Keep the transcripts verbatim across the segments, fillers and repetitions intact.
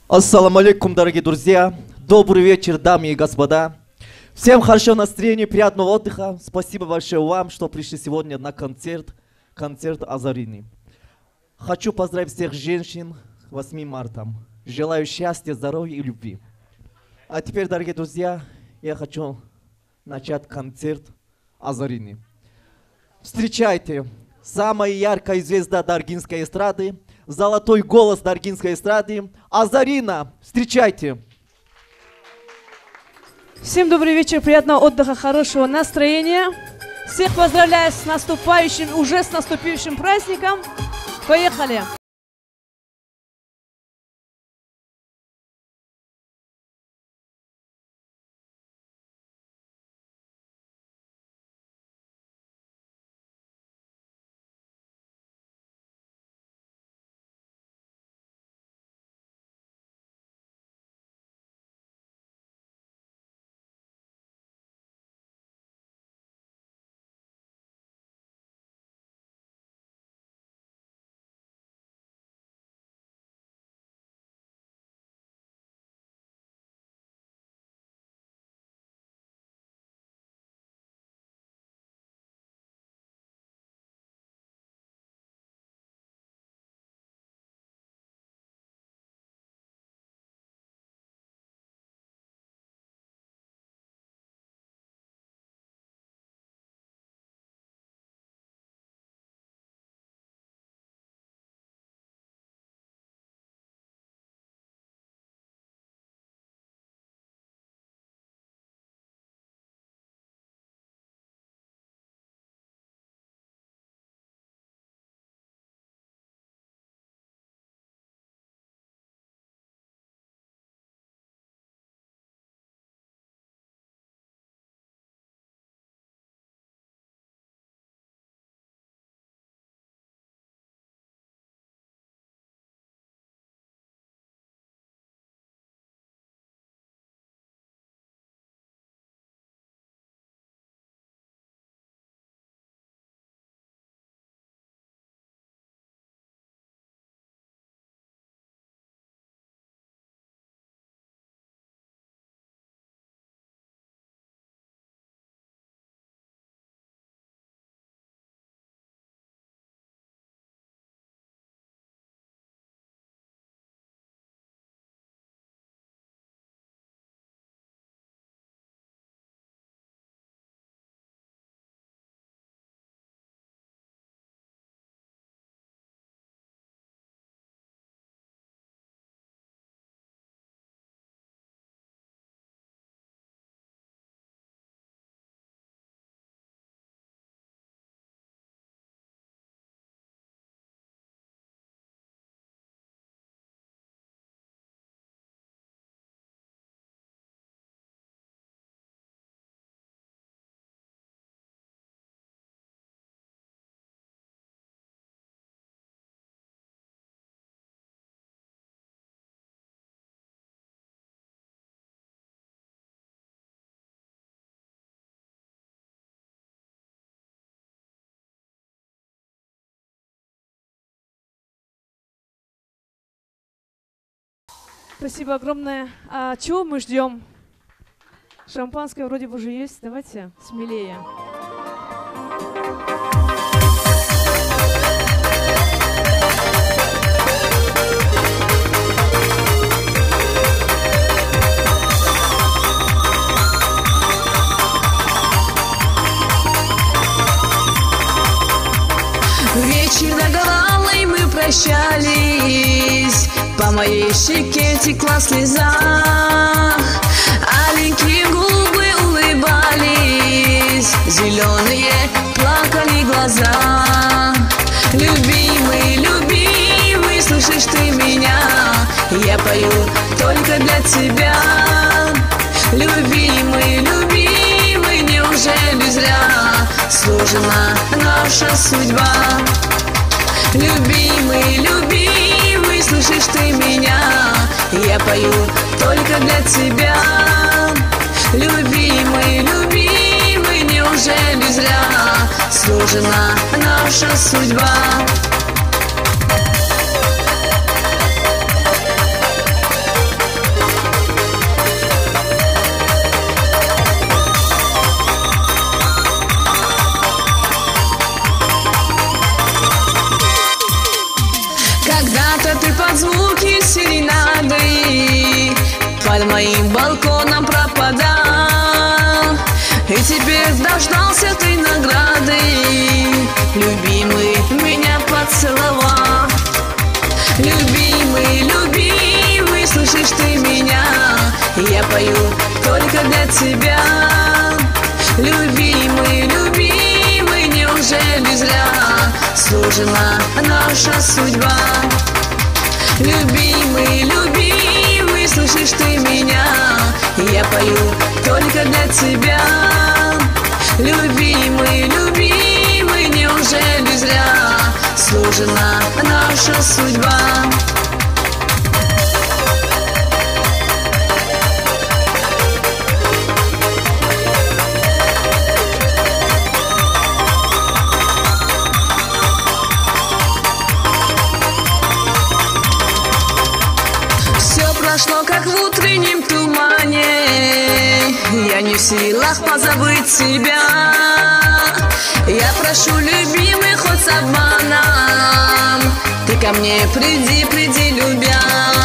Ассаламу алейкум, дорогие друзья. Добрый вечер, дамы и господа. Всем хорошего настроения, приятного отдыха. Спасибо большое вам, что пришли сегодня на концерт, концерт Азарини. Хочу поздравить всех женщин восьмым марта. Желаю счастья, здоровья и любви. А теперь, дорогие друзья, я хочу начать концерт Азарини. Встречайте, самая яркая звезда даргинской эстрады, золотой голос даргинской эстрады, Азарина. Встречайте. Всем добрый вечер, приятного отдыха, хорошего настроения. Всех поздравляю с наступающим, уже с наступившим праздником. Поехали! Спасибо огромное. А чего мы ждем? Шампанское вроде бы уже есть. Давайте смелее. Вечер наговалый, мы прощались. По моей щеке текла слеза, аленькие губы улыбались, зеленые плакали глаза. Любимый, любимый, слышишь ты меня? Я пою только для тебя. Любимый, любимый, неужели зря сложена наша судьба? Любимый, любимый, слышишь ты меня? Я пою только для тебя. Любимый, любимый, неужели зря сложена наша судьба? моим балконом пропадал. И теперь дождался ты награды, любимый меня поцеловал. Любимый, любимый, слышишь ты меня? Я пою только для тебя. Любимый, любимый, неужели зря сужена наша судьба? Любимый, любимый, слышишь ты меня? Я пою только для тебя. Любимый, любимый, неужели зря сужена наша судьба? Прошло, как в утреннем тумане, я не в силах позабыть тебя. Я прошу, любимый, хоть с обманом, ты ко мне приди, приди, любя.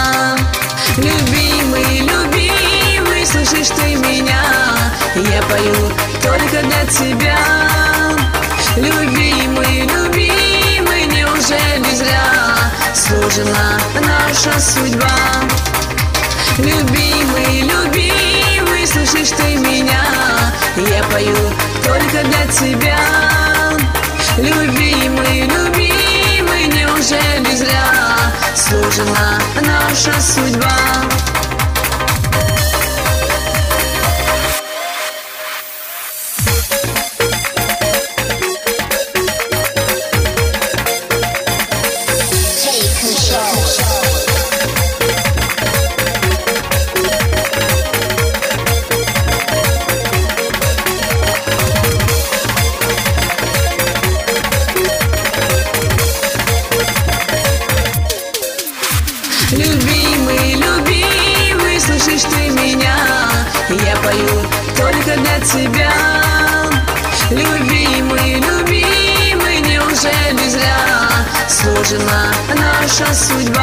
Любимый, любимый, слышишь ты меня? Я пою только для тебя. Любимый, любимый, неужели зря сужена наша судьба? Любимый, любимый, слышишь ты меня? Я пою только для тебя. Любимый, любимый, неужели зря сужена наша судьба? Любимый, любимый, слышишь ты меня? Я пою только для тебя. Любимый, любимый, неужели зря сужена наша судьба?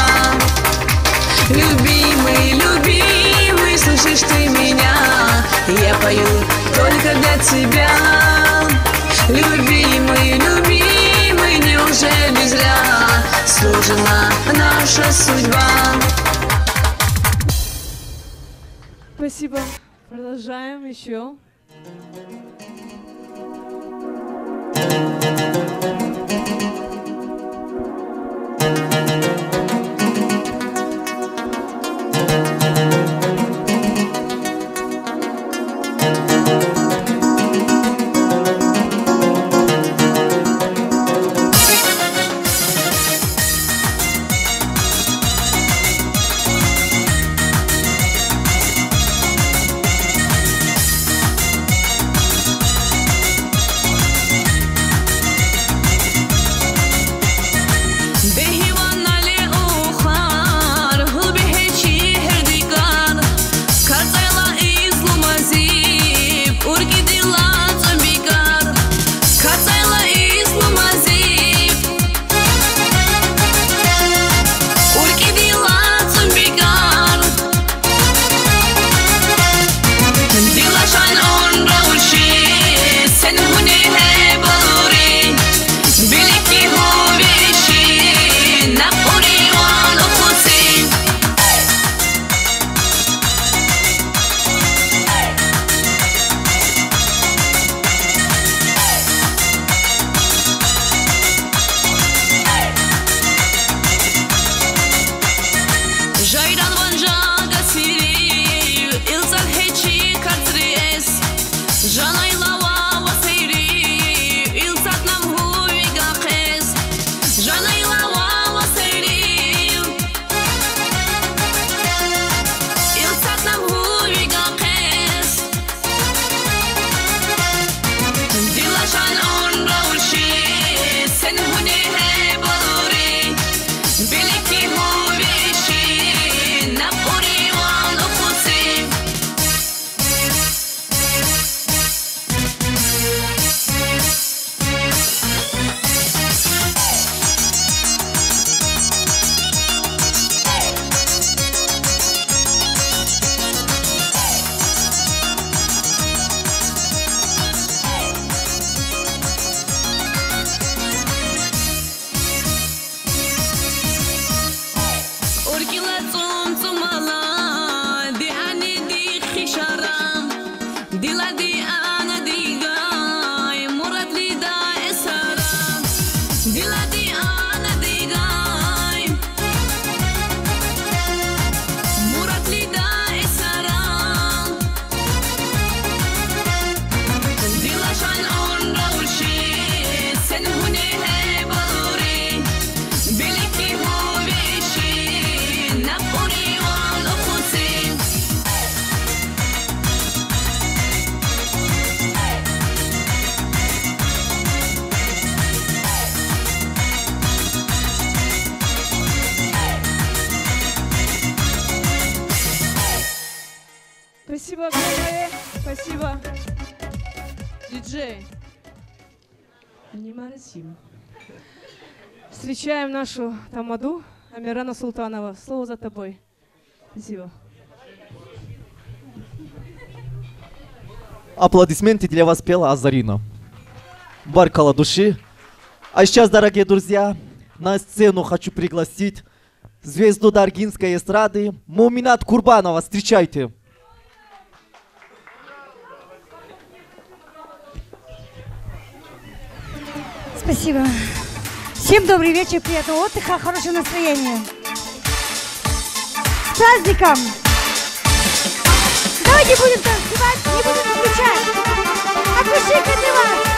Любимый, любимый, слышишь ты меня? Я пою только для тебя. Любимый, любимый, неужели зря сужена наша судьба? Спасибо. Продолжаем еще. Diladi ana digay Muratli da esaran Dilashan on rawshi Sen hune hai baluri Biliki ho veshi Napuri wal ukhusin Спасибо огромное. Спасибо. Диджей. Анимарасим. Встречаем нашу тамаду Амирана Султанова. Слово за тобой. Спасибо. Аплодисменты для вас пела Азарина. Баркала души. А сейчас, дорогие друзья, на сцену хочу пригласить звезду даргинской эстрады Муминат Курбанова. Встречайте. Спасибо. Всем добрый вечер, приятного отдыха, хорошего настроения. С праздником! Давайте будем танцевать, не будем включать. От души для вас.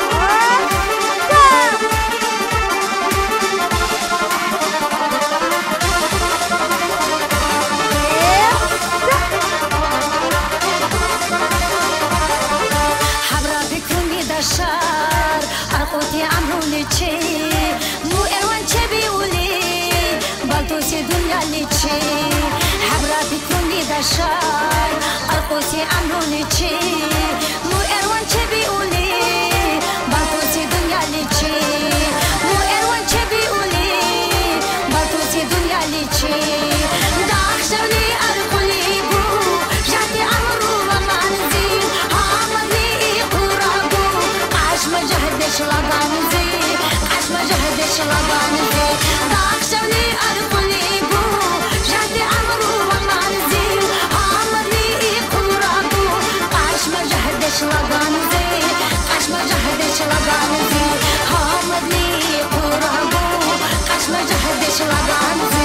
Dashar, arqoti amru lichi, mu erwan chebi uli, baltosi dunya lichi. Habra bikuni dashar, arqoti amru lichi, mu erwan chebi uli, baltosi dunya lichi. Mu erwan chebi uli, baltosi dunya lichi. Dakhshali arquli bu, jati amru wa manzil, hamali qurabu. عشما جهدش لغانزي عشما جهدش لغانزي داخشوني أرقلي بو جهدي عمرو ومانزي عمري قرابو عشما جهدش لغانزي عشما جهدش لغانزي عمري قرابو عشما جهدش لغانزي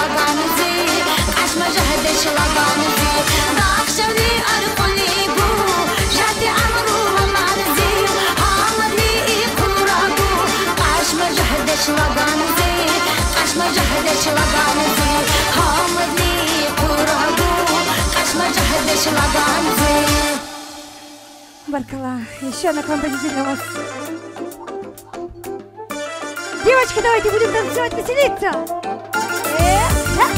لغانزي عش ما جهدش لغانزي ضاق شولي أرقلي بو جاتي عمرو ومانزي عمري قرابو عش ما جهدش لغانزي عش ما جهدش لغانزي عمري قرابو عش ما جهدش لغانزي. Баркала, еще одна композиция для вас. Девочки, давайте будем танцевать, веселиться. Э, да.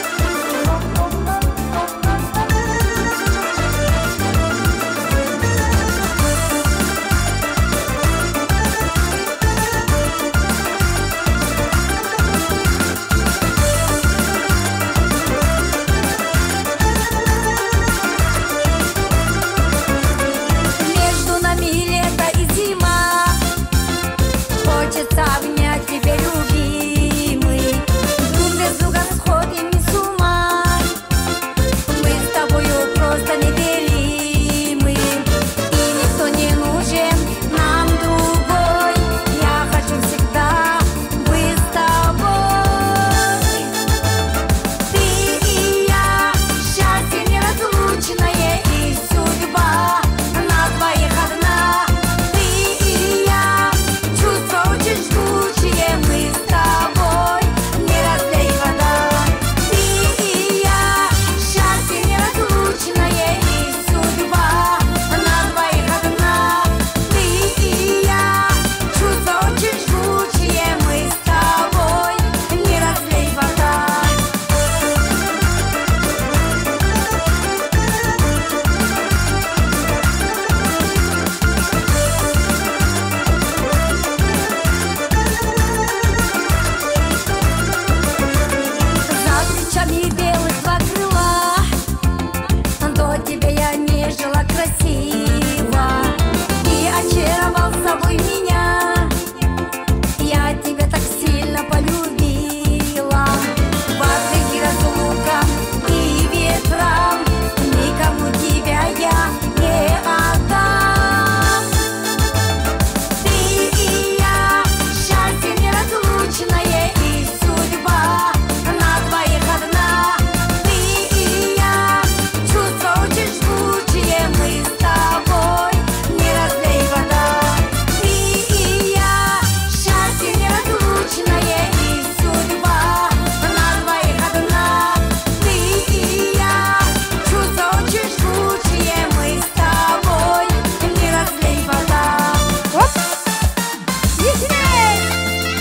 Обнять тебя, любимый, друг без друга сходим с ума. Мы с тобою просто неделимы, и никто не нужен нам другой. Я хочу всегда быть с тобой. Ты и я, счастье неразлучное, и судьба на двоих одна. Жгучие мы с тобой, не разлей вода. Ты и я, счастье неразлучное, и судьба на двоих одна. Ты и я, чувства очень жгучие мы с тобой, не разлей вода. Красиво, и очаровал собой меня. Я тебя так сильно полюбила. Вопреки разлукам и ветрам, никому тебя я не отдам. Ты и я, счастье неразлучное, и судьба на двоих одна. Ты и я, чувства очень жгучие мы с тобой, не разлей вода. Ты и я, счастье неразлучное, и судьба на двоих одна. Ты и я, чувства очень жгучие мы с тобой, не разлей вода. Оп! Веселей!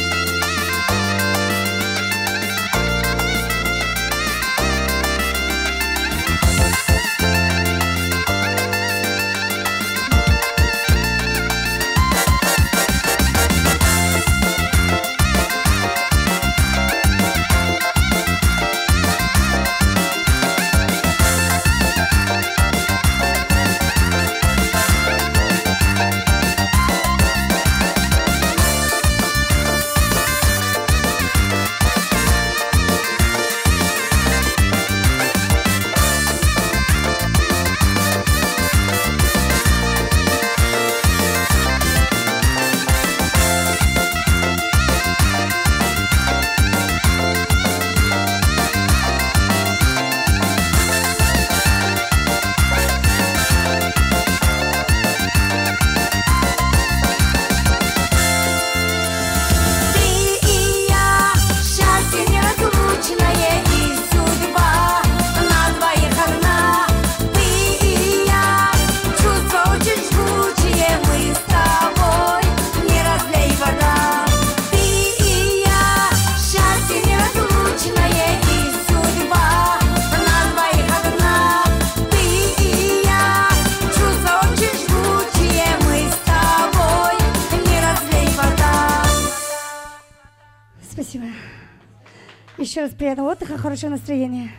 Спасибо. Еще раз приятного отдыха, хорошего настроения.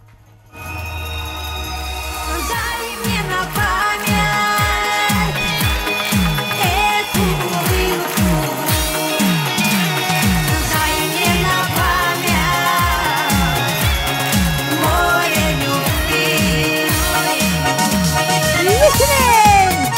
Дай мне на память эту улыбку. Дай мне на память море любви. Веселей!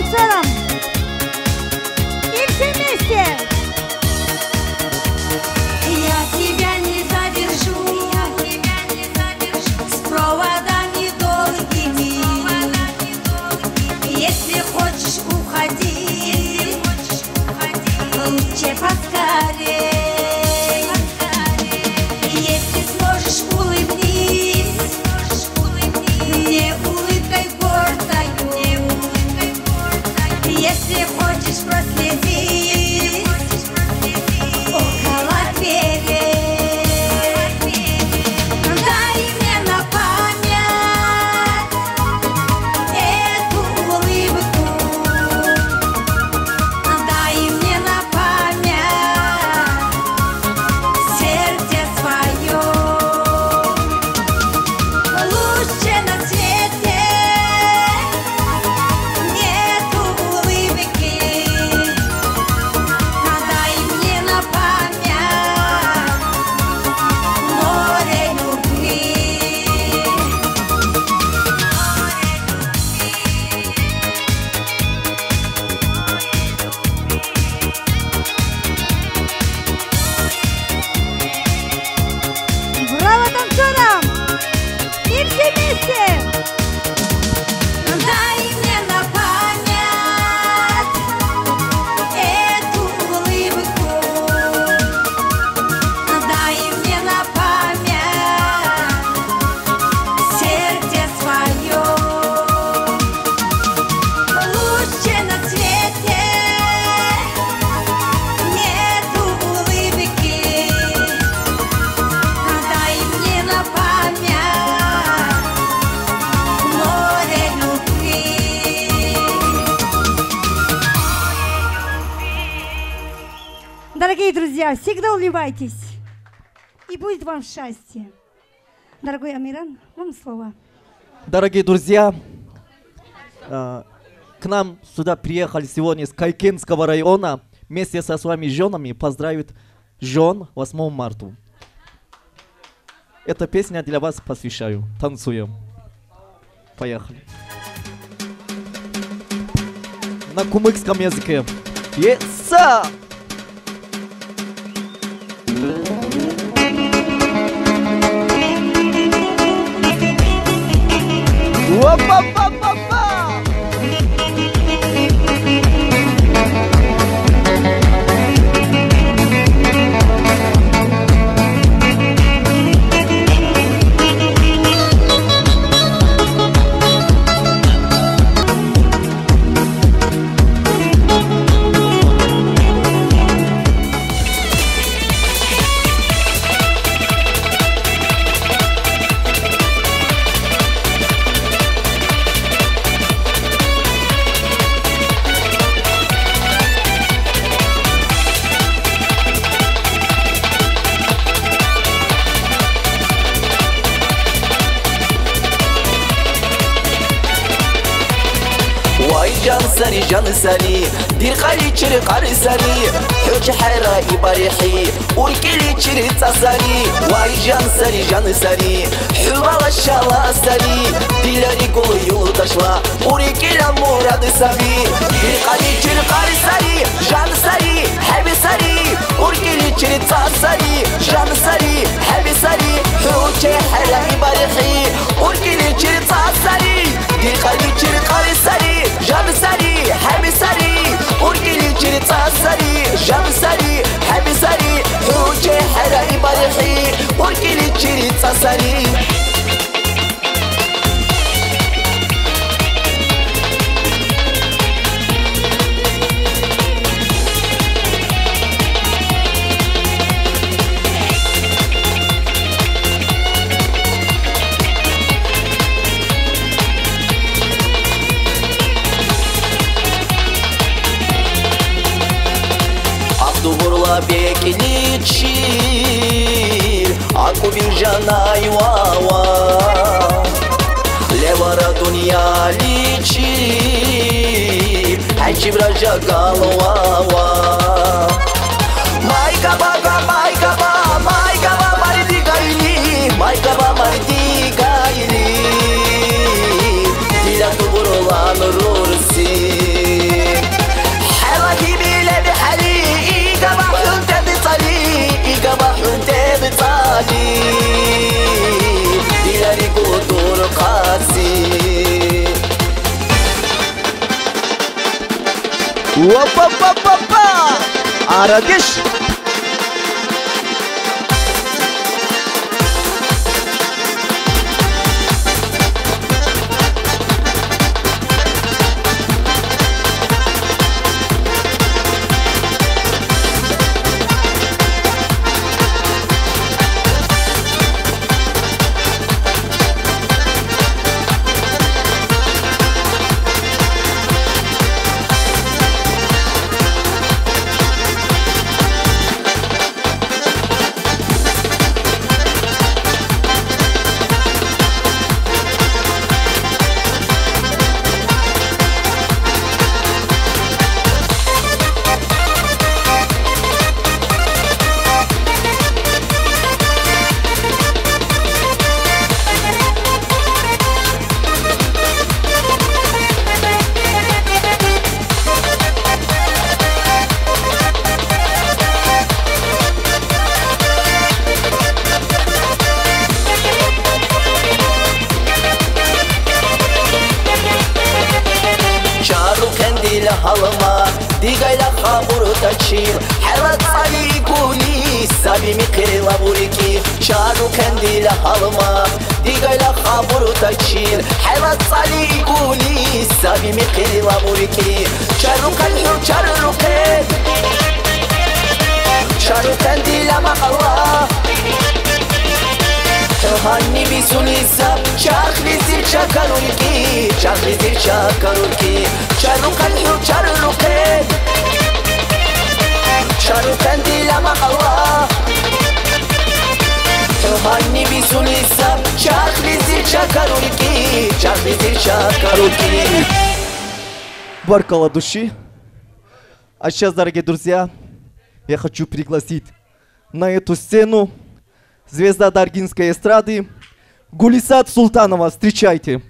танцорам. И все вместе. Я тебя не задержу, я тебя не задержу с проводами долгими. Если хочешь уходи, лучше поскорей. Если сможешь, улыбнись мне улыбкой гордою. Если хочешь, проследи около двери. Дай мне на память эту улыбку. Дай мне на память сердце свое. Лучше на свете нету улыбки. Дай мне на память море любви. Браво танцорам. И все вместе. Дай мне на память эту улыбку. Дай мне на память сердце свое. Лучше на свете нету улыбки. Дай мне на память море любви. Дорогие друзья, всегда улыбайтесь. И будет вам счастье. Дорогой Амиран, вам слово. Дорогие друзья, э, к нам сюда приехали сегодня из Кайкенского района вместе со своими женами поздравить жен восьмого марта. Эта песня для вас посвящаю. Танцуем. Поехали. На кумыкском языке. Еса! Уа-па-па-па-па! جانساني جانساني دير خالي تشري قارساني حوش حيرا يباريحي وركلي تشري تصاني واي جانساني جانساني حوال الشالا ساني ديلاني قول يولدشلا وركلا مراد سامي دير خالي تشري قارساني جانساني حبساني وركلي تشري تصاني جانساني حبساني حوش حيرا يباريحي وركلي تشري تصاني دير خالي تشري قارساني جانساني حبساني وركلي تشري تصاني جانساني حبساني حوش حيرا يباريحي وركلي تشري تصاني Bekini çir Aku bir janay wawa Levara dünya liçir Hacib raja galwawa Mai kabaga mai kaba mai kaba mardi gaili Mai kaba mardi gaili Dila tu burulan rursi Опа-па-па-па! Арагеш! halma digayla khaburu tachir harat sali kuli sabi mikela buriki charu kandila halma digayla khaburu tachir harat sali kuli sabi mikela buriki charu kalhu charu ke charu kandila maqalla Hani bir sunisa Çakli zil çakarurki Çakli zil çakarurki Çarru kalhu çarru ke Çarru kandila maqalla Hani bir sunisa Çakli zil çakarurki Çakli zil çakarurki Баркала души. А сейчас, дорогие друзья, я хочу пригласить на эту сцену звезда даргинской эстрады Гулисат Султанова. Встречайте.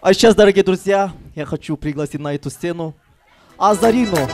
А сейчас, дорогие друзья, я хочу пригласить на эту сцену Азарину.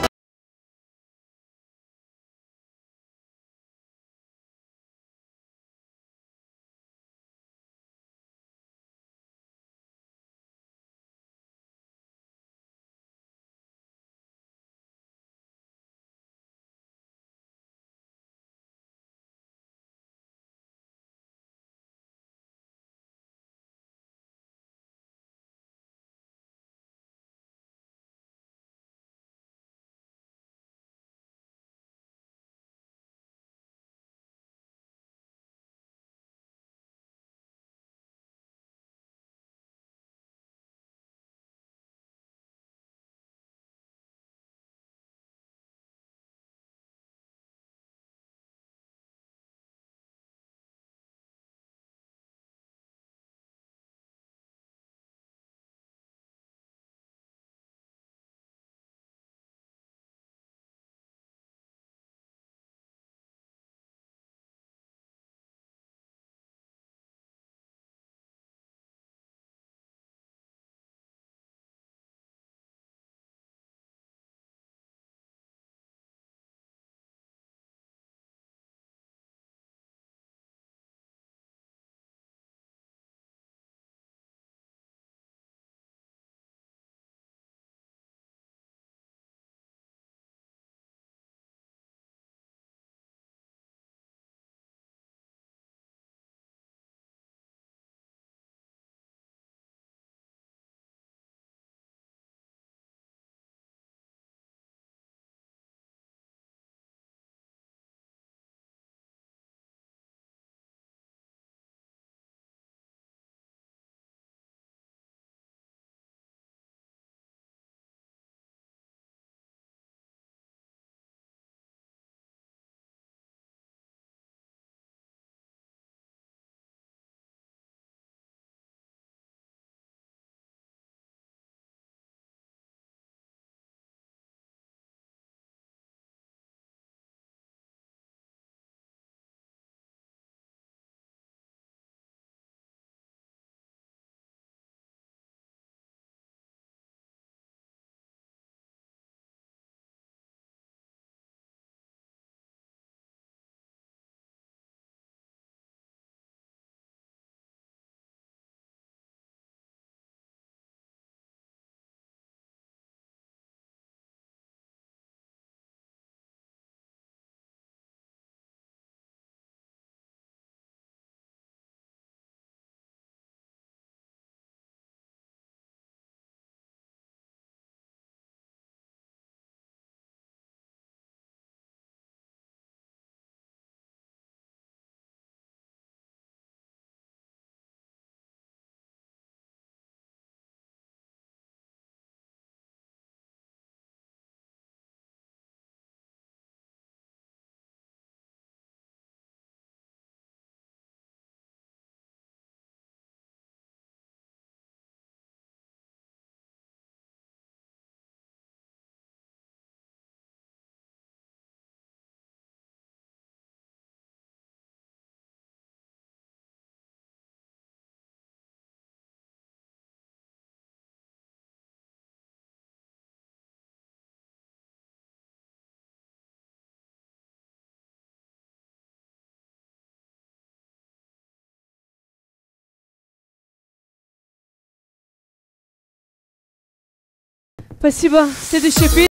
Спасибо. Следующая песня.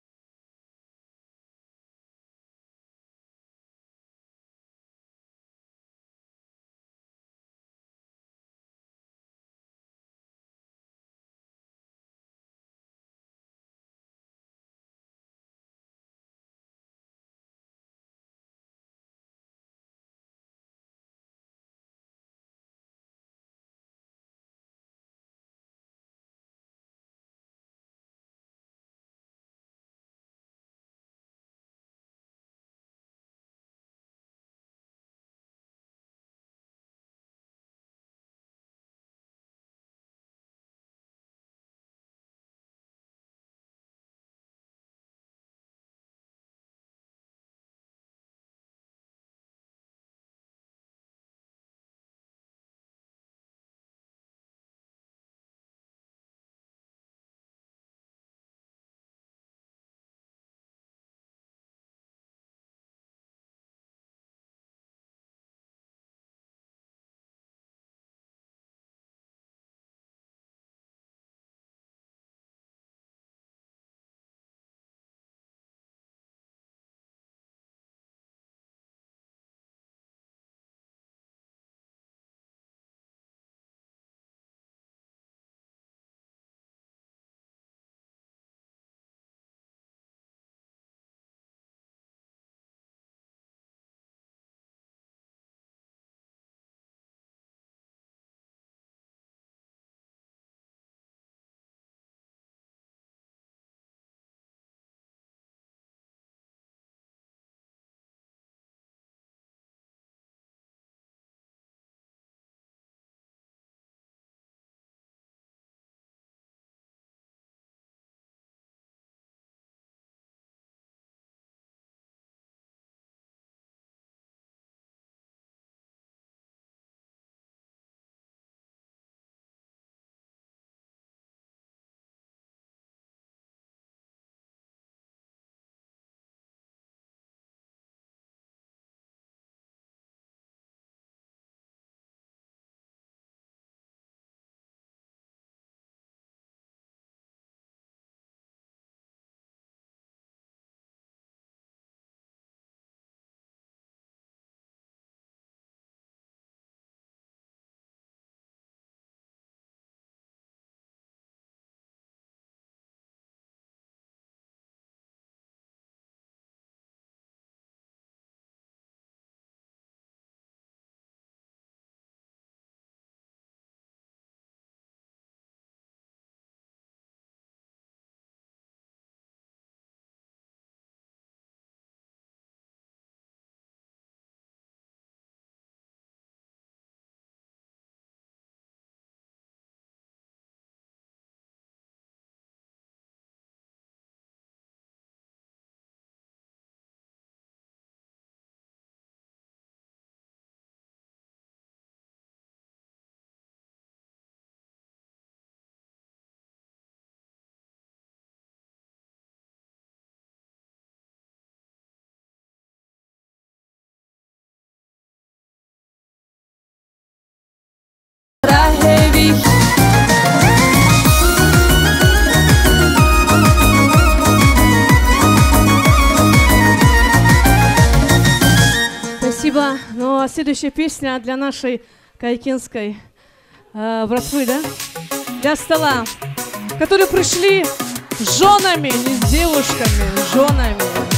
следующая песня для нашей кайкинской э, братвы, да? Для стола, которые пришли с женами, не с девушками, с женами.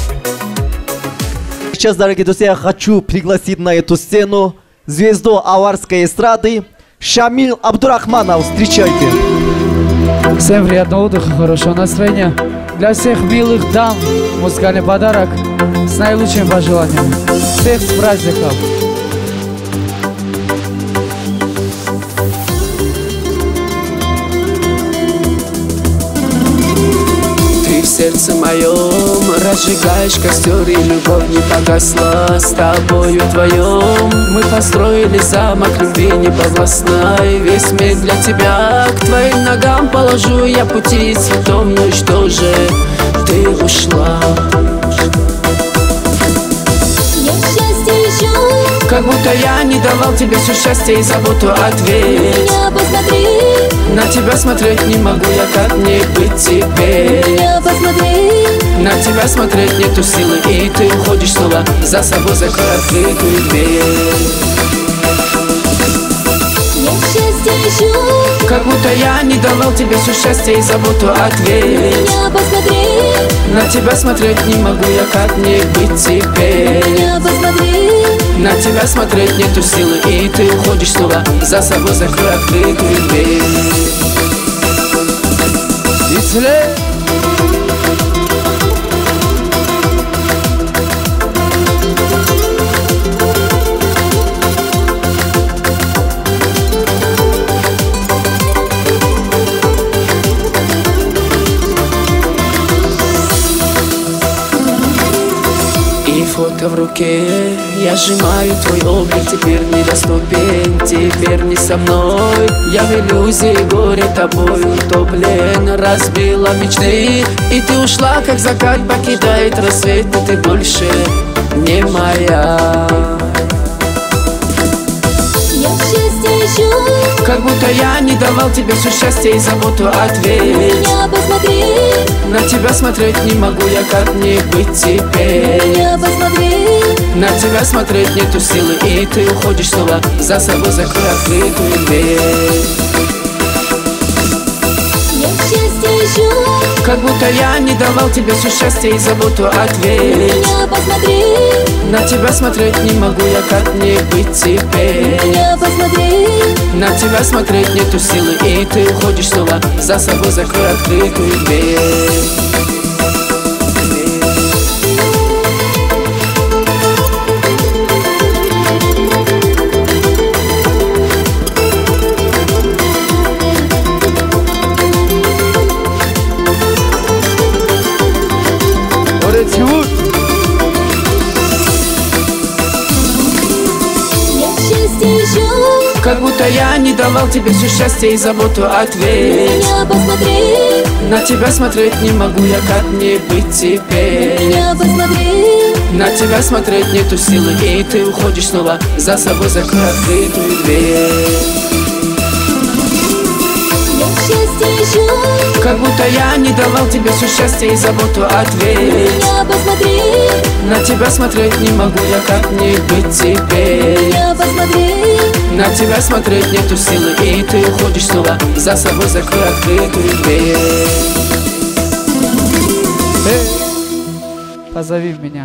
Сейчас, дорогие друзья, я хочу пригласить на эту сцену звезду аварской эстрады Шамиль Абдурахманов. Встречайте. Всем приятного отдыха, хорошего настроения. Для всех милых дам музыкальный подарок с наилучшими пожеланиями. Всех с праздником! Ты в сердце моем разжигаешь костер, и любовь не погасла. С тобою вдвоем мы построили замок любви непогласной. Весь мир для тебя, к твоим ногам положу я пути цветом. Ну и что же, ты ушла? Я счастье ищу, Как будто я не давал тебе все счастье и заботу. Ответь, меня посмотри, на тебя смотреть не могу я, как мне быть теперь? меня посмотри. На тебя смотреть нету силы, и ты уходишь снова. За собой закрой открытую дверь. Я счастье ищу, Как будто я не давал тебе все счастье и заботу. Ответь, меня посмотри, на тебя смотреть не могу я, как мне быть теперь? меня посмотри. На тебя смотреть нету силы, и ты уходишь снова. За собой закрой открытую дверь. Ицеле! И фото в руке, я сжимаю твой облик. Теперь недоступен, теперь не со мной. Я в иллюзии горе тобой утоплен. Разбила мечты, и ты ушла, как закат покидает рассвет. И ты больше не моя. Я счастье ищу, Как будто я не давал тебе все счастье и заботу. Ответь, меня посмотри, на тебя смотреть не могу я, как мне быть теперь? меня посмотри. На тебя смотреть нету силы, и ты уходишь снова. За собой закрой открытую дверь. Я счастье ищу, Как будто я не давал тебе все счастье и заботу. Ответь, меня посмотри, на тебя смотреть не могу я, как мне быть теперь? меня посмотри. На тебя смотреть нету силы, и ты уходишь снова. За собой закрой открытую дверь. Я счастье ищу, Как будто я не давал тебе все счастье и заботу. Ответь, меня посмотри, на тебя смотреть не могу я, как мне быть теперь? меня посмотри. На тебя смотреть нету силы, и ты уходишь снова. За собой закрой открытую дверь. Я счастье ищу, Как будто я не давал тебе все счастье и заботу. Ответь, меня посмотри, на тебя смотреть не могу я, как мне быть теперь? меня посмотри. На тебя смотреть нету силы, и ты уходишь снова. За собой закрой открытую дверь. Эй, позови меня.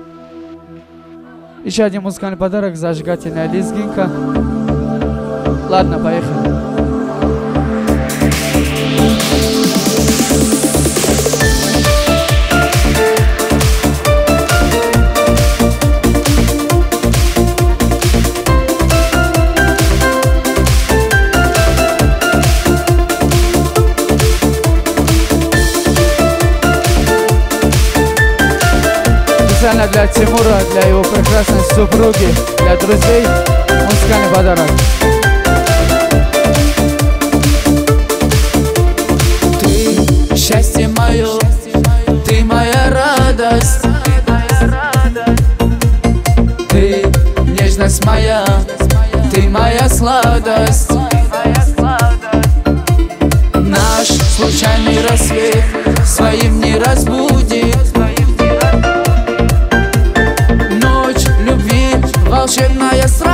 Еще один музыкальный подарок, зажигательная лезгинка. Ладно, поехали. Специально для Тимура, для его прекрасной супруги, для друзей музыкальный подарок. Ты счастье мое, ты моя радость. Ты нежность моя, ты моя сладость. Наш случайный рассвет своим не разбудит. Ночь любви, волшебная страсть.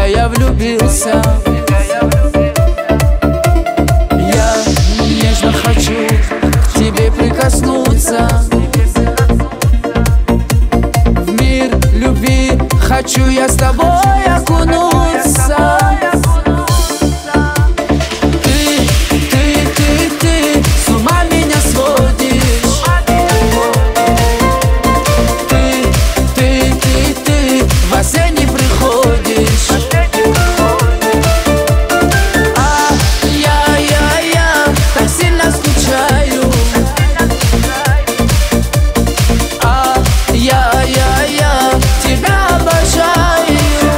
тебя я влюбился. Я нежно хочу к тебе прикоснуться. В мир любви хочу я с тобой окунуться. Ты, ты, ты, ты с ума меня сводишь. Ты, ты, ты, ты во сне не приходишь. А я, я, я так сильно скучаю. А я, я, я тебя обожаю.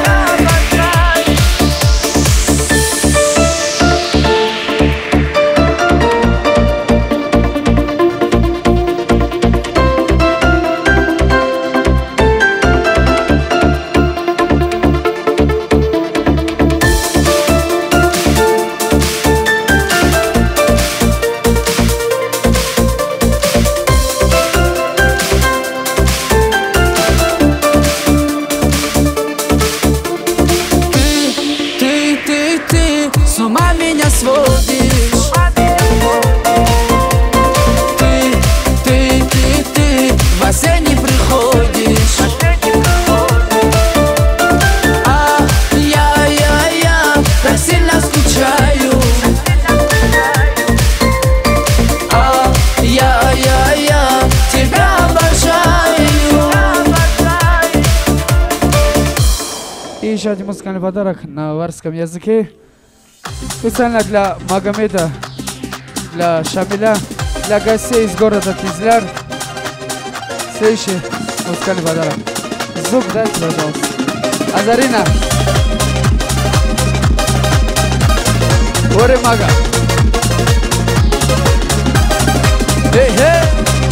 Ты, ты, ты с ума меня сводишь. Ты, ты, ты, ты во сне не приходишь. А я, я, я так сильно скучаю. А я, я, я тебя обожаю. И еще один музыкальный подарок на варском языке. Специально для Магомеда, для Шамиля, для гостей из города Кизляр. Следующий музыкальный подарок. Звук дайте, пожалуйста. Азарина. Оре Мага. Эй, эй.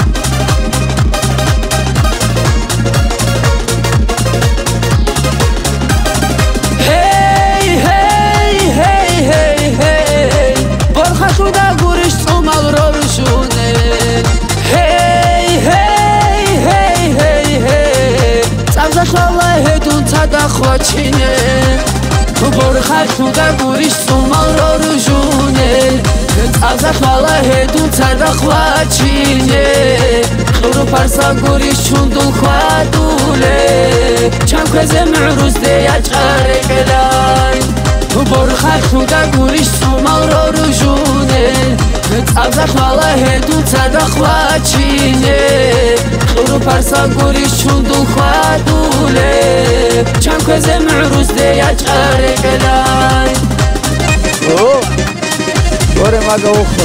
Hey, hey, hey, hey, hey Borxaxu da gurish tsumal rorushune Hey, hey, hey, hey, hey Tzavzaxvala hedun tada khvachine Borxaxu da gurish tsumal rorushune Tzavzaxvala hedun tada khvachine Khuru parsa gurish chundul khvadule Chankweze muruz de yachare kelay Borxaxu da gurish tsumal rorushune Tzavzaxvala hedun tada khvachine Khuru parsa gurish chundul khvadule Chankweze muruz de yachare kelay О, Оре Мага ухо.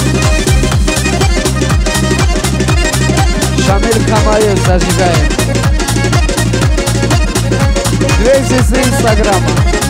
Шамиль Камаев зажигаем. Две с Инстаграма.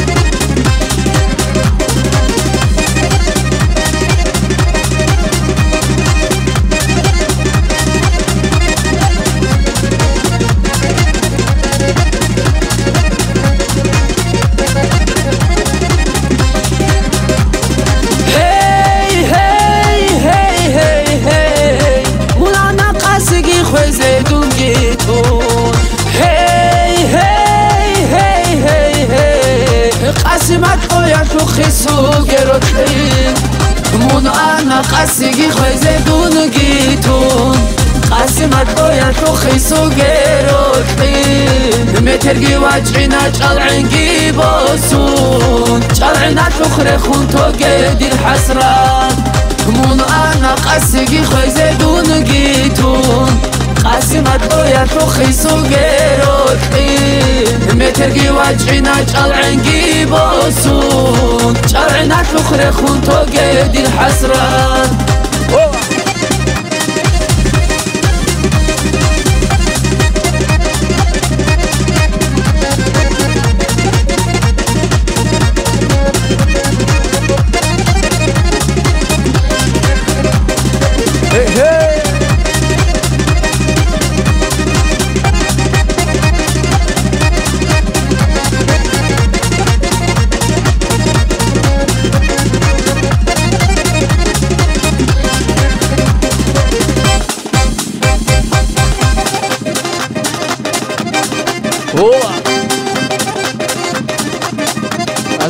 Hey, hey, hey, hey, hey Mulana qasigi khweze dungitun Hey, hey, hey, hey, hey Qasimat qoya shukhisu gerotlin Mulana qasigi khweze dungitun Qasimat qoya shukhisu gerotlin Metergi waj'ina chal'ingi bosun Chal'ina tukhre khun togedir hasran Mun ana qasigi khweze dungitun Qasimat qoya shukhisu gerotlin Metergi waj'ina chal'ingi bosun Chal'ina tukhre khun togedir hasran Hey, hey.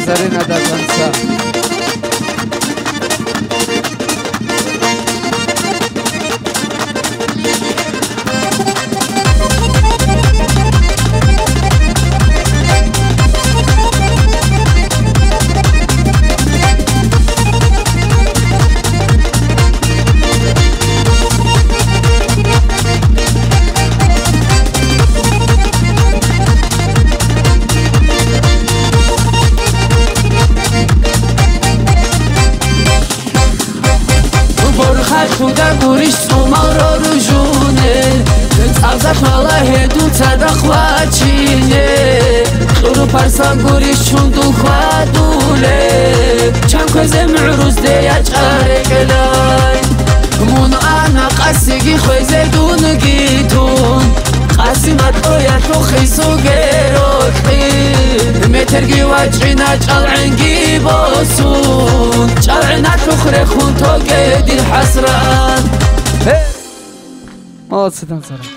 Азарина до конца. ხუდა გურის სომალრო რუჟუნე წავდა ხვალა ჰედუცა და ხვაჩინე ყურუ ფარსა გურის ჩუნდუ ხვადულე ჩანქვეზე მრუს დეა ჭარეკელაი მუნ ანა ყასიგი ხვეზე დუნგითუნ ყასი მატოია თუ ხისუ გეროხი მეთერგი ვაჭინა ჭალენგი ბოსუნ ჭალენა თუ ხრეხუნ თოგედი حسرات молодцы танцоры.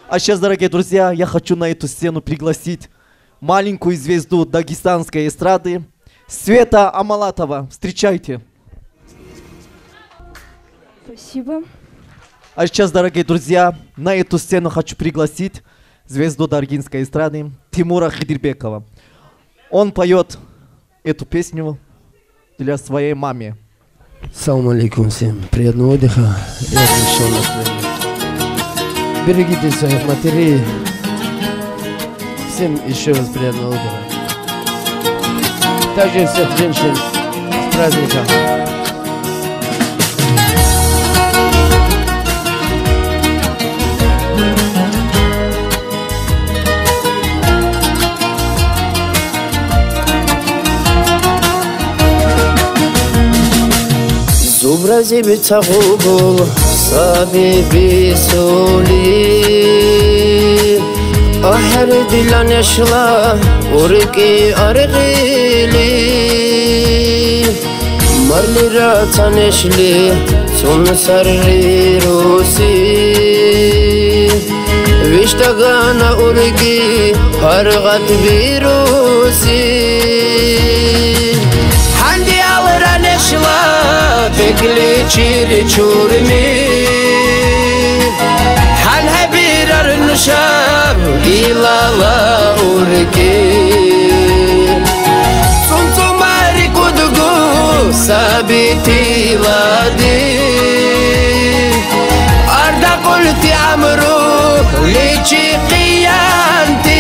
А сейчас, дорогие друзья, я хочу на эту сцену пригласить маленькую звезду дагестанской эстрады Света Амалатова. Встречайте. Спасибо. А сейчас, дорогие друзья, на эту сцену хочу пригласить звезду даргинской эстрады Тимура Хидирбекова. Он поет эту песню для своей мамы. Салам алейкум всем. Приятного отдыха и отличного настроения. Берегите своих матерей. Всем еще раз приятного отдыха. Также всех женщин с праздником. Зубрази бицагул саби бисули ахер дилан яшла урки аргили марли ратанешли сун сарри руси виштагана урки харгат бируси ханди алранешла Bekle çiri çurmi Han habirar nuşab ilala urki Suntu mari kudugu sabiti ladi Arda qulti amru lichi qiyanti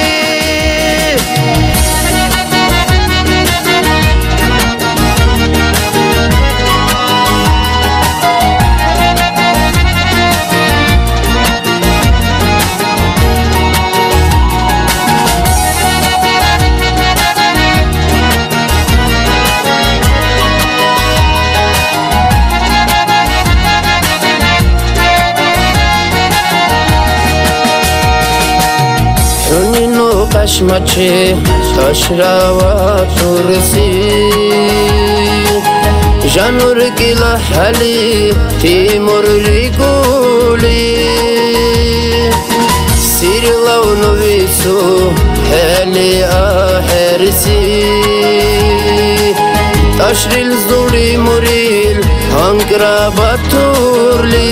Kaşmaçı taşrava tursi Janur kila hali Timur riguli Sirilav novisu hali ahersi Taşril zuri muril Hankra baturli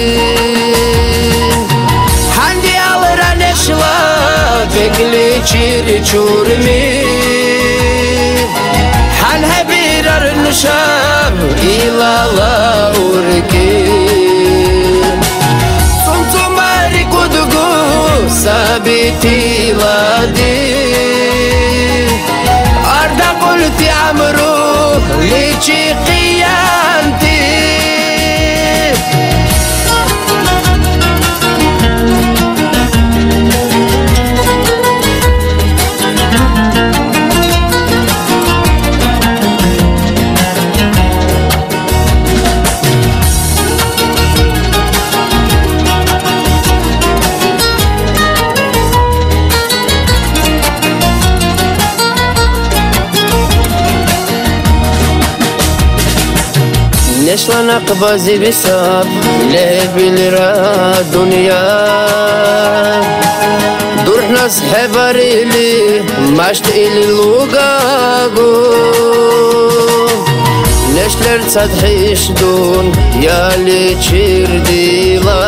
Handi alra neşla Bekli çiri çurmi Han habirar nuşab ilala urki Suntu mari kudugu sabiti ladi Arda qulti amru lichi qiyanti Neşlana qbazi bisab lebilra dunya Durhna shebarili masht ili lugago Neşler tsadhish dun yali chirdila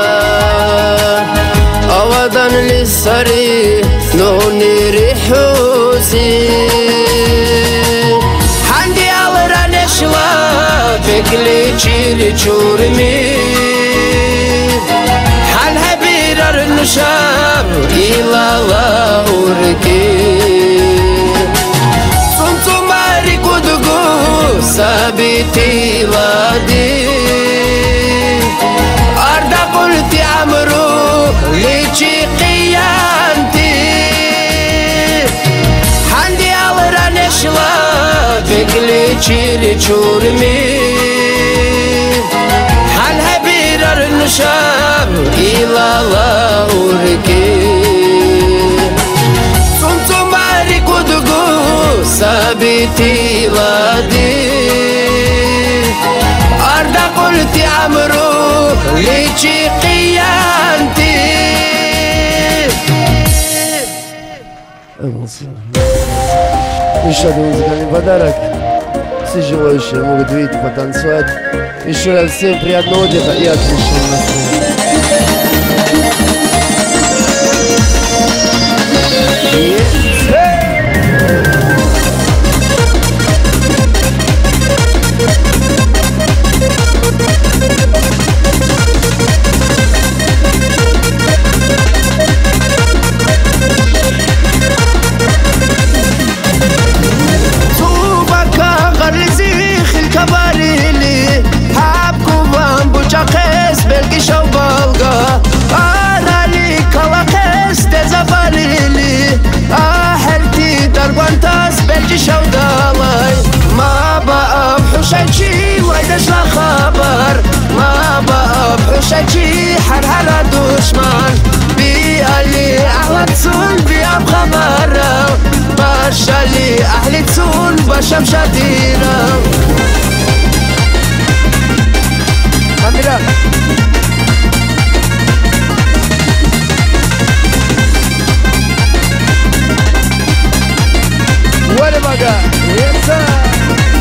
Avadan lissari noni rihusi Handi alra neşla Bekli çiri çurmi Han habirar nuşab ilala urki Suntu mari kudugu sabiti ladi Arda qulti amru lichi qiyanti Handi alra neşla Bekli çiri çurmi Han habirar nuşab ilala urki Suntu mari kudugu sabiti ladi Arda qulti amru lichi qiyanti Еще один музыкальный подарок. Все желающие могут выйти потанцевать. Еще раз всем приятного отдыха и отличного настроения. حشاجي ويدش لا خبر ما بقى بحشاجي حرحرة دشمن بيقالي أحلى تسون بيقى بخبره بشالي أحلى تسون بشم شديرة كاميرا ولا بقى ينسى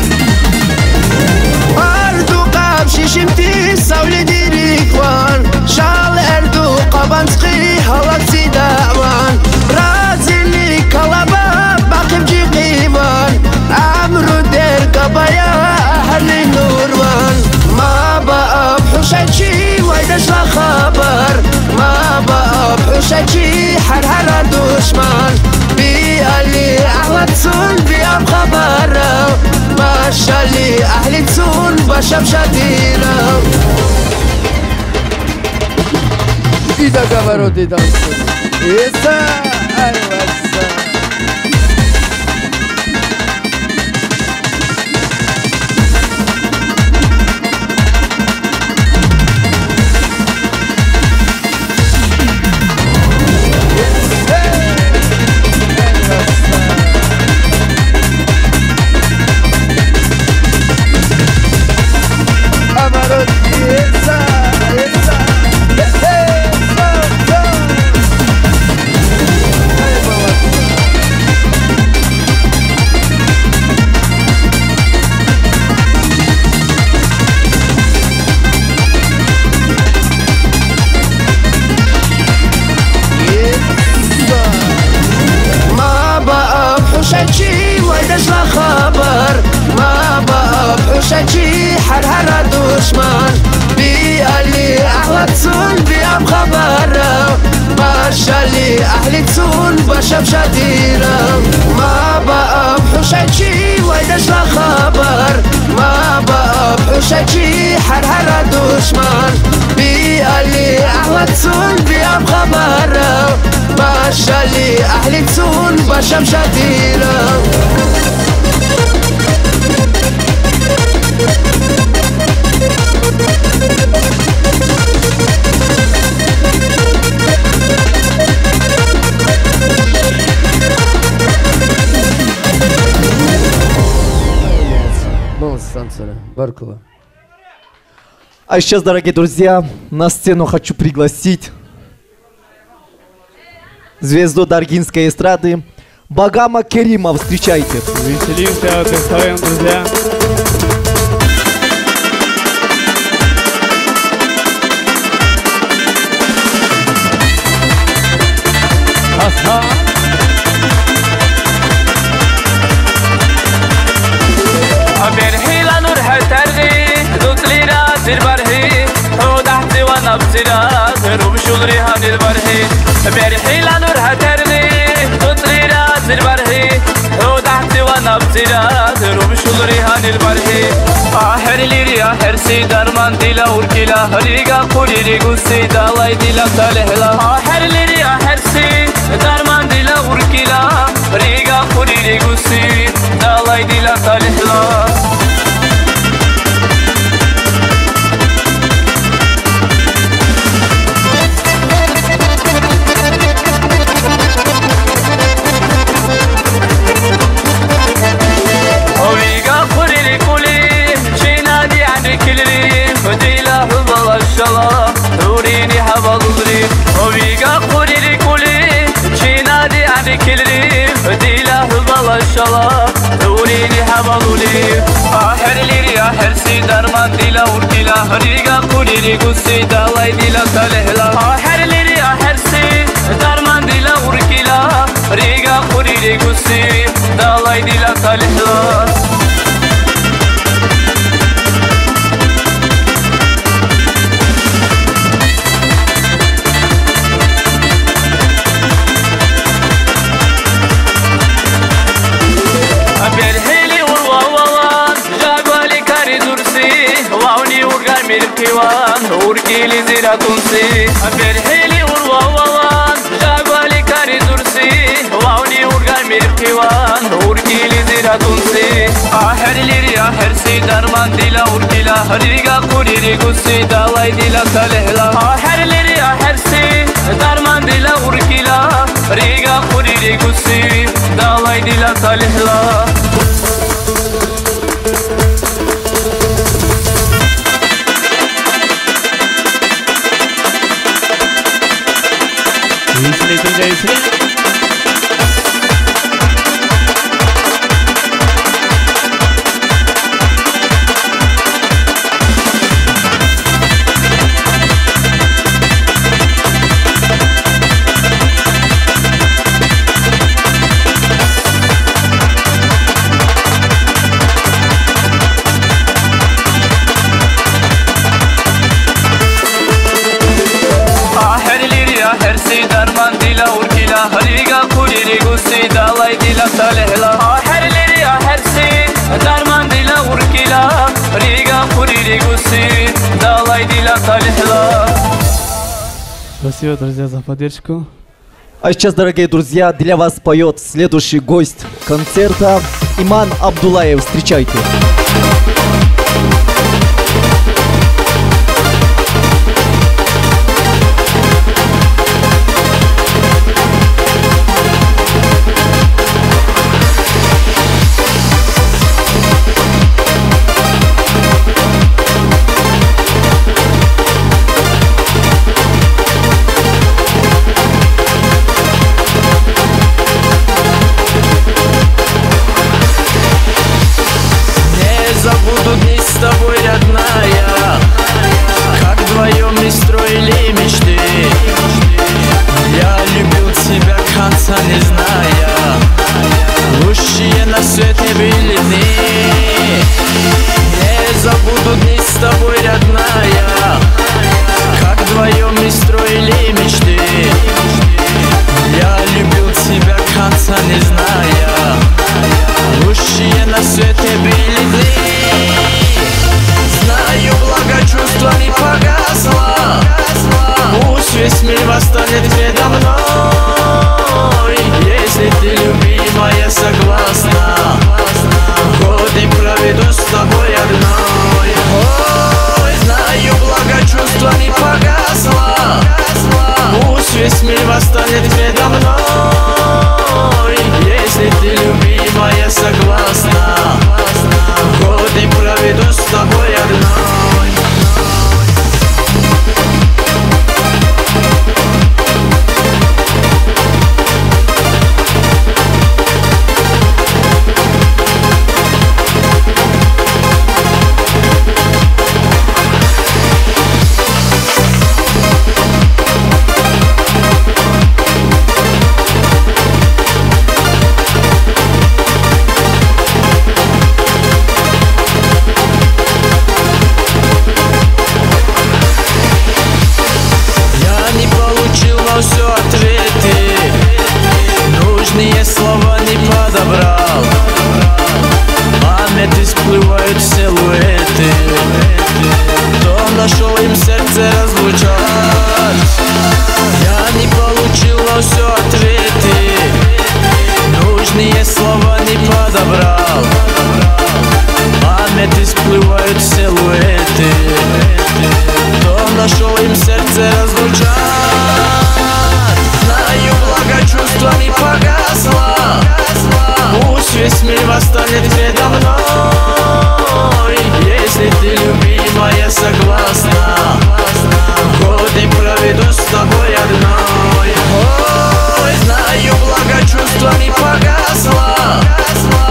شمتي سولي ديريك وان شال اردو قبانسقي هلاك سيداوان برازيلي كلابا باقي بجي قيوان عمرو دير قبايا اهلي نوروان ما بقى بحوشاجي ويدش لا خبر ما بقى بحوشاجي حرحرة دشمن بيقالي احلى تسون بيقى بخبره بشالي اهلي تسون بشم شديرة И договороты танцуют. Иса, айваса. بحوشاجي ويدش لا خبر ما بقى بحوشاجي حرحرة دشمن بيقالي أحلى تسون بيقى بخبره بشالي أحلى تسون بشم شديرة ما بقى بحوشاجي ويدش لا خبر ما بقى بحوشاجي حرحرة دشمن بيقالي أحلى تسون بيقى بخبره بشالي أحلى تسون بشم شديرة Баркова. А сейчас, дорогие друзья, на сцену хочу пригласить звезду даргинской эстрады Багама Керимов. Встречайте. Веселимся, представим, друзья. Аса. وبشغلي هاني البرهي برحي لنورها ترغي تطري راس البرهي ودحتي وانا بتراد وبشغلي هاني البرهي آخر لي آخر سيدار من ديلا وركلا ريقا قولي ريقو سيدا الله يديلا تالهلا آخر لي آخر سيدار من ديلا وركلا ريقا قولي ريقو سيدا الله يديلا تالهلا دوريني حبل ضريب وبيقى قولي لي كلي شي نادي عني كلري دلا دوريني حبالولي آخر ليري آخر سي درمان ديلا وركلا ريقا قولي قصي دالاي ديلا تلهلا آخر ليري آخر سي درمان ديلا وركلا ريقا قولي قصي دالاي ديلا تلهلا Mirkiwan, urkili zira tunsi Berhili urwawawan, jagwali kari dursi Wauni urga mirkiwan, urkili zira tunsi Aher liri aher si darman dila urkila Riga kuriri gusi dalay dila talehla Aher liri aher si darman dila urkila Riga kuriri gusi dalay dila talehla Если ты если Riga kuriri gusi dalay dila talehla Aher liri aher si darman dila urkila Riga kuriri gusi dalay dila talehla Спасибо, друзья, за поддержку. А сейчас, дорогие друзья, для вас поет следующий гость концерта Иман Абдулаев. Встречайте. С тобой, родная, как вдвоем мы строили мечты. Я любил тебя, конца не зная. Лучшие на свете были дни. Не забуду дни с тобой, родная, как вдвоем мы строили мечты. Я любил тебя, конца не зная. Лучшие на свете были дни. Знаю, благо чувства не погасло. Пусть весь мир восстанет передо мной. Если ты, любимая, согласна, годы проведу с тобой одной. Ой, знаю, благо чувства не погасло. Пусть весь мир восстанет передо мной. Если ты, любимая, согласна, годы проведу с тобой одной. Все ответы, нужные слова не подобрал. Памяти всплывают силуэты, кто нашел им сердце разлучать. Я не получил, но все ответы, нужные слова не подобрал. Памяти всплывают силуэты, кто нашел им сердце разлучать. Знаю, благо чувства не погасло. Пусть весь мир восстанет передо мной. Если ты, любимая, согласна, годы проведу с тобой одной. Ой, знаю, благо чувства не погасло.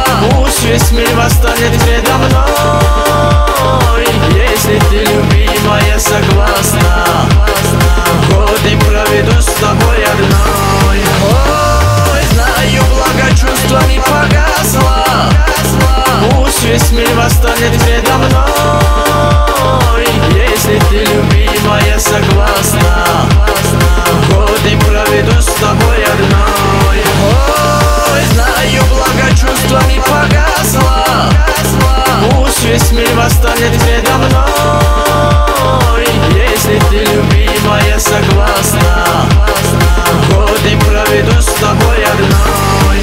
весь мир восстанет передо мной. Если ты, любимая, согласна, годы проведу с тобой одной.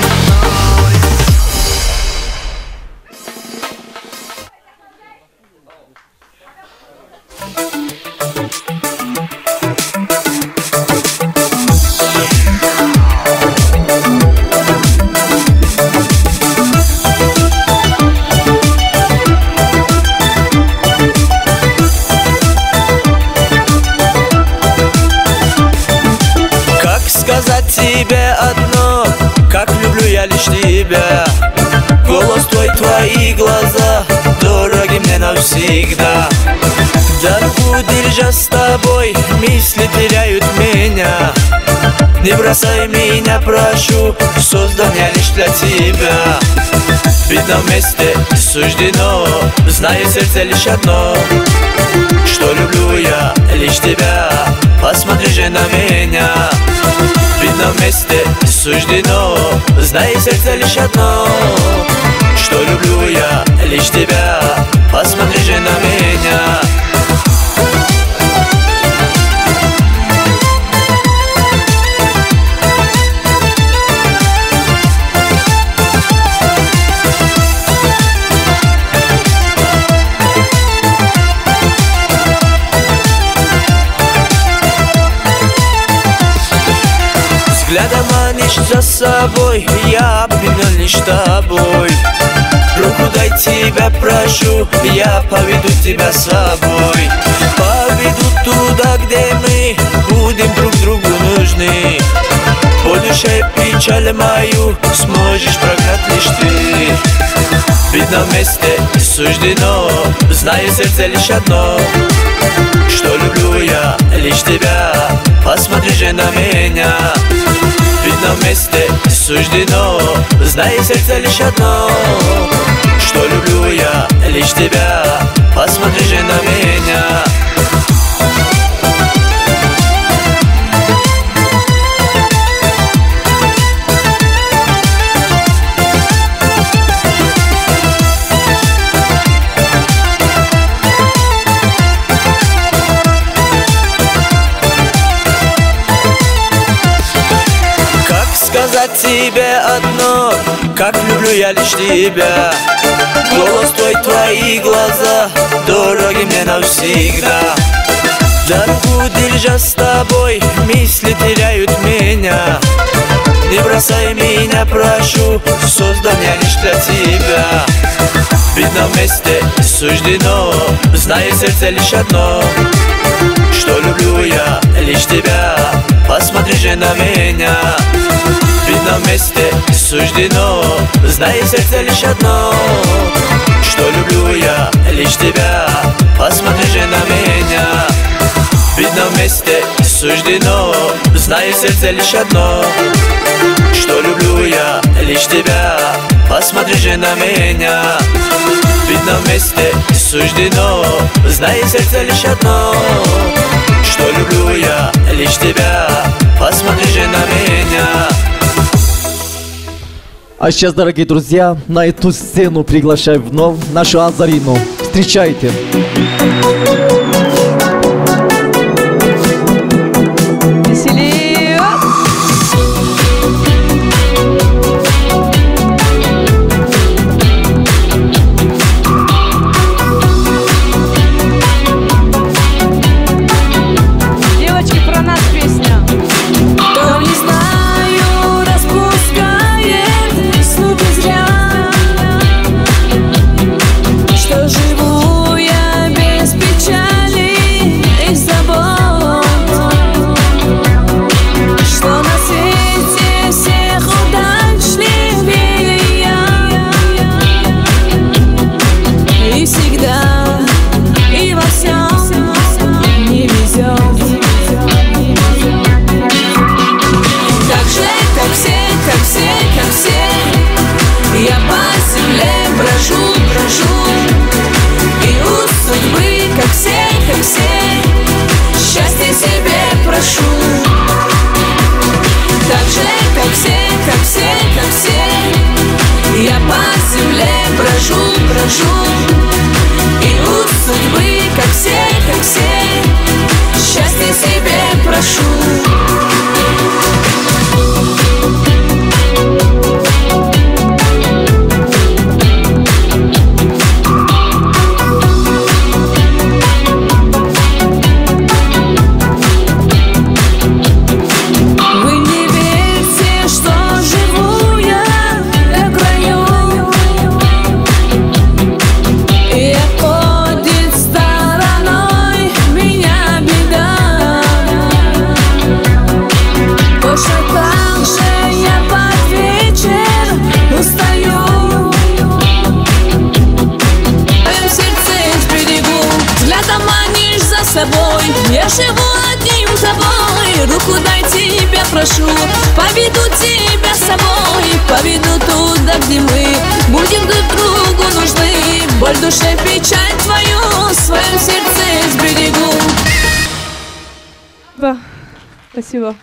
Сказать тебе одно, как люблю я лишь тебя. Голос твой, твои глаза, дороги мне навсегда. Дорогу держа с тобой, мысли теряют меня. Не бросай меня, прошу, создан я лишь для тебя. Ведь нам вместе суждено, знает сердце лишь одно, что люблю я лишь тебя, посмотри же на меня. Ведь нам вместе суждено, знает сердце лишь одно, что люблю я лишь тебя, посмотри же на меня. Взглядом манишь за собой, я обвинен лишь тобой. Руку дай, тебя прошу, я поведу тебя с собой. Поведу туда, где мы будем друг другу нужны. По душе печаль мою сможешь прогнать лишь ты. Ведь нам вместе суждено, знает сердце лишь одно, что люблю я лишь тебя, посмотри же на меня. Ведь нам вместе суждено, знает сердце лишь одно, что люблю я лишь тебя, посмотри же на меня. Сказать тебе одно, как люблю я лишь тебя. Голос твой, твои глаза, дороги мне навсегда. Дорогу держа с тобой, мысли теряют меня. Не бросай меня, прошу, создан я лишь для тебя. Ведь нам вместе суждено, знает сердце лишь одно, что люблю я лишь тебя, посмотри же на меня. Ведь нам вместе суждено, знает сердце лишь одно, что люблю я лишь тебя, посмотри же на меня. Ведь нам вместе суждено, знает сердце лишь одно, что люблю я лишь тебя, посмотри же на меня. Ведь нам вместе суждено, знает сердце лишь одно, что люблю я лишь тебя, посмотри же на меня. А сейчас, дорогие друзья, на эту сцену приглашаю вновь нашу Азарину. Встречайте! Что живу я без печали. Я живу одним тобой, руку дай, тебя прошу. Поведу тебя с собой, поведу туда, где мы будем друг другу нужны. Боль в душе, печаль твою в своем сердце сберегу. Спасибо.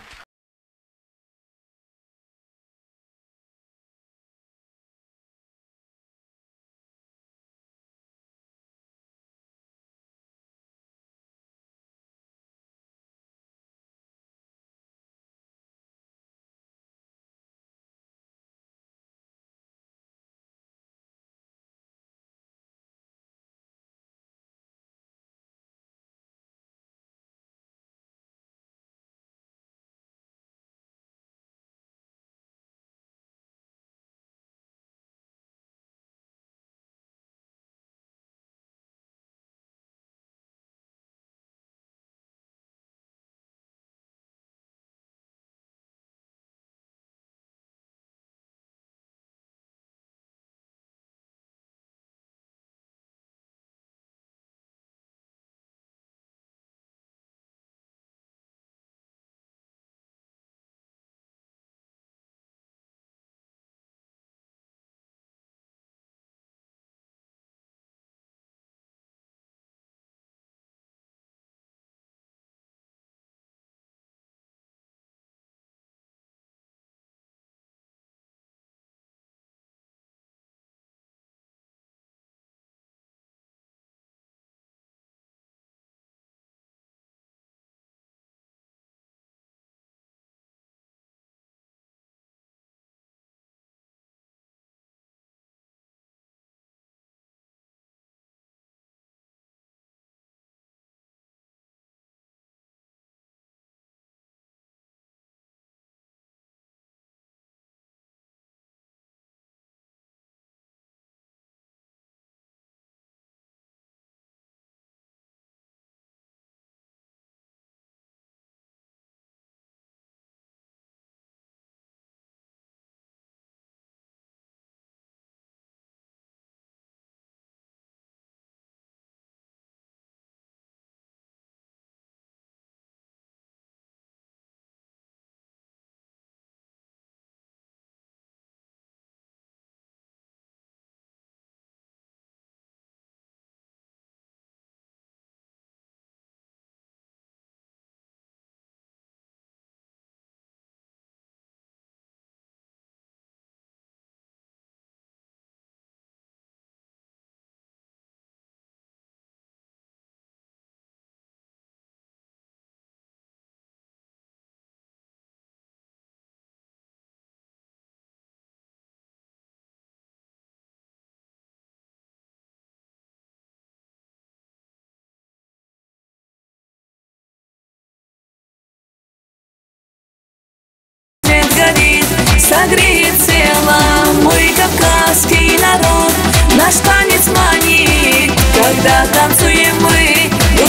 Согреет тело мой кавказский народ. Наш танец манит, когда танцуем мы.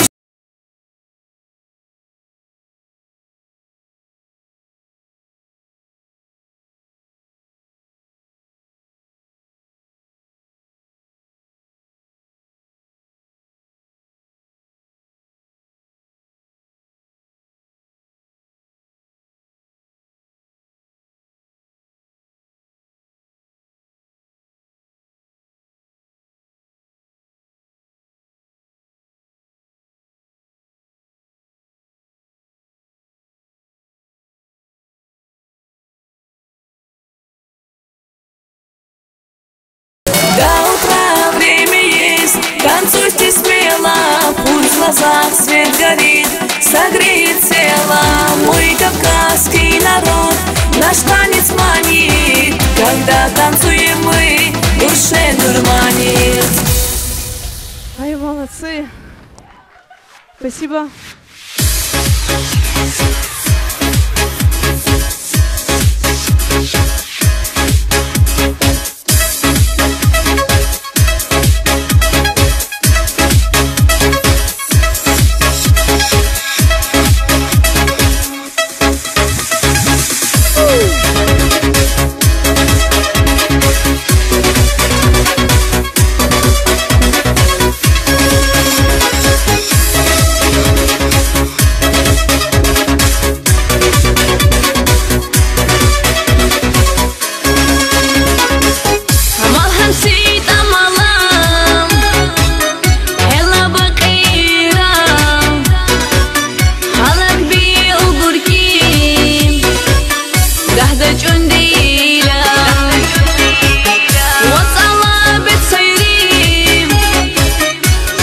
Танцуйте смело, пусть в глазах свет горит. Согреет тело мой кавказский народ. Наш танец манит, когда танцуем мы, душе дурманит. Ай, молодцы. Спасибо.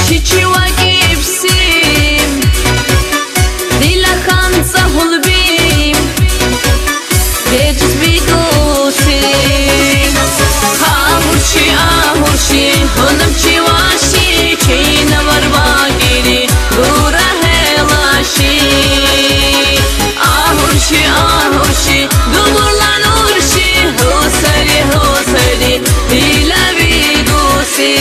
Чичива кипсим Дила ханца гулбим Дечис битусим Ахурши, ахурши Хонам чиваши Чейна варвагири Дура хелаши Ahurshi, ahurshi, dudurlan urshi, hosari, hosari, dila vidusi.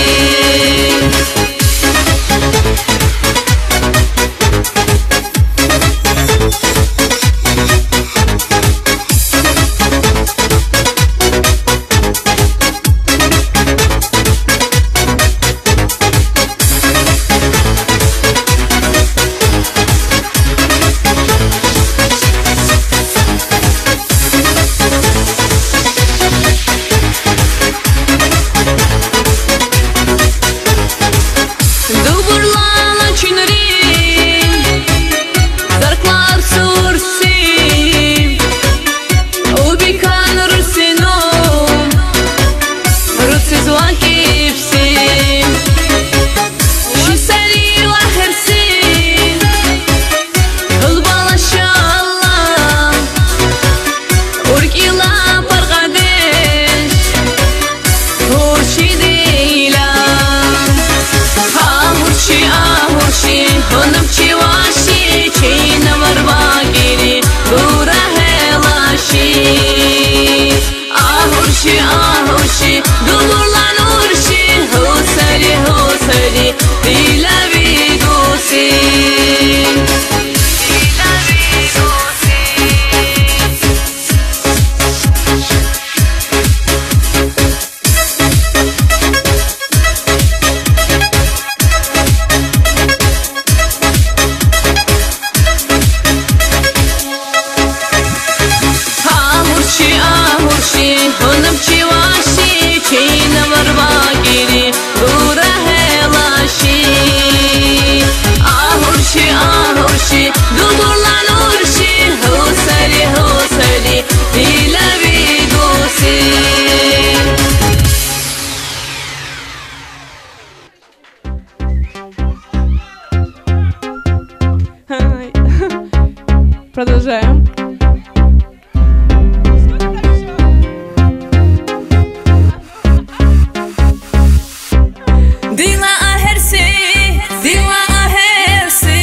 Продолжаем. Dila ahersi, dila ahersi,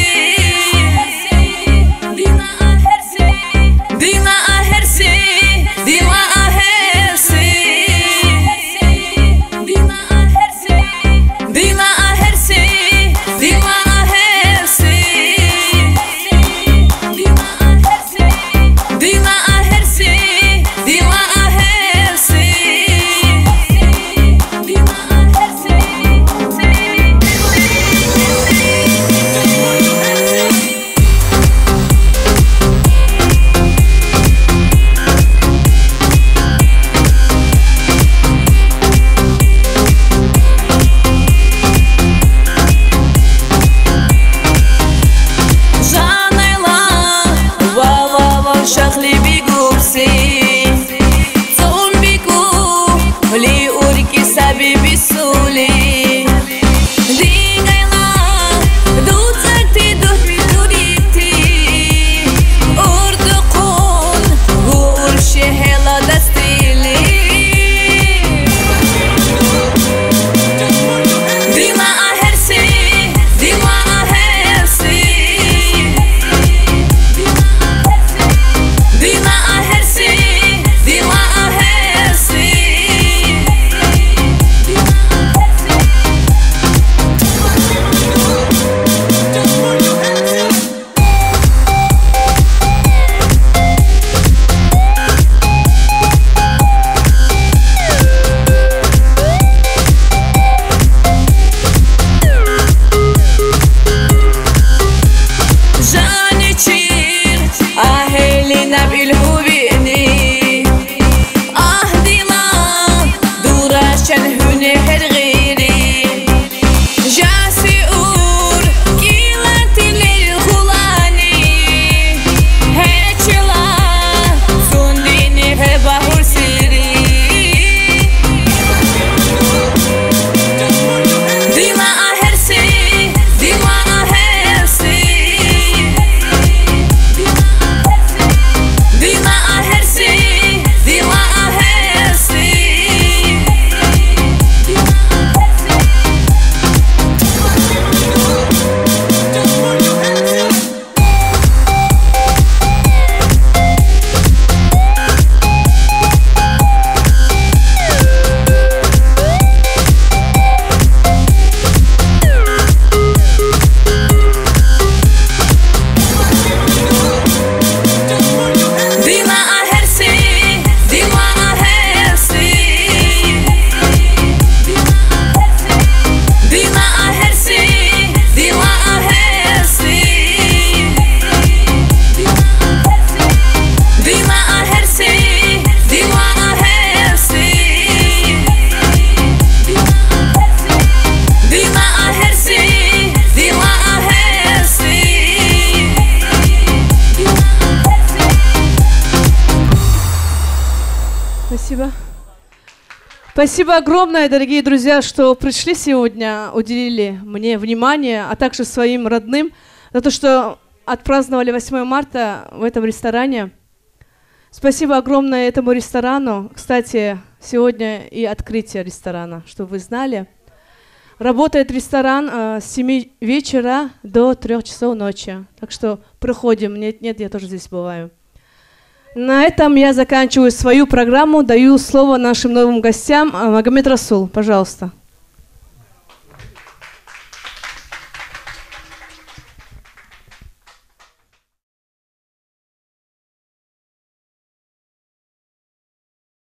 dila ahersi, dila ahersi, dila ahersi, dila ahersi, dila ahersi, dila ahersi, dila ahersi. Спасибо огромное, дорогие друзья, что пришли сегодня, уделили мне внимание, а также своим родным, за то, что отпраздновали восьмое марта в этом ресторане. Спасибо огромное этому ресторану. Кстати, сегодня и открытие ресторана, чтобы вы знали. Работает ресторан э, с семи вечера до трёх часов ночи. Так что приходим. Нет, нет, я тоже здесь бываю. На этом я заканчиваю свою программу. Даю слово нашим новым гостям. Магомед Расул, пожалуйста.